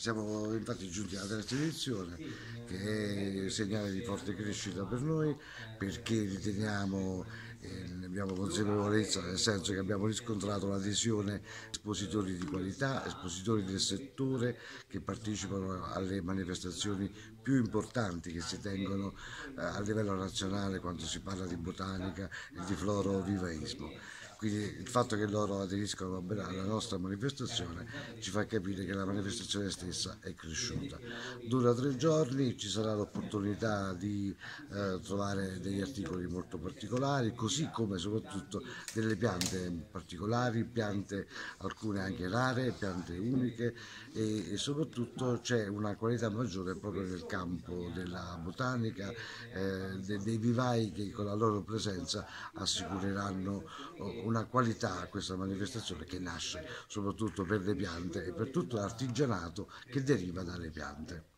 Siamo infatti giunti alla terza edizione, che è segnale di forte crescita per noi, perché riteniamo, ne abbiamo consapevolezza, nel senso che abbiamo riscontrato l'adesione di espositori di qualità, espositori del settore che partecipano alle manifestazioni più importanti che si tengono a livello nazionale quando si parla di botanica e di florovivaismo. Quindi il fatto che loro aderiscano alla nostra manifestazione ci fa capire che la manifestazione stessa è cresciuta. Dura 3 giorni, ci sarà l'opportunità di trovare degli articoli molto particolari, così come soprattutto delle piante particolari, piante alcune anche rare, piante uniche e soprattutto c'è una qualità maggiore proprio nel campo della botanica, dei vivai che con la loro presenza assicureranno una qualità a questa manifestazione che nasce soprattutto per le piante e per tutto l'artigianato che deriva dalle piante.